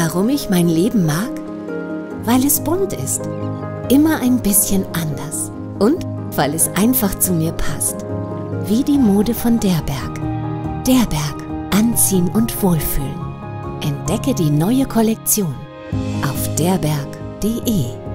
warum ich mein Leben mag? Weil es bunt ist, immer ein bisschen anders und weil es einfach zu mir passt. Wie die Mode von Derberg. Derberg, anziehen und wohlfühlen. Entdecke die neue Kollektion auf derberg.de.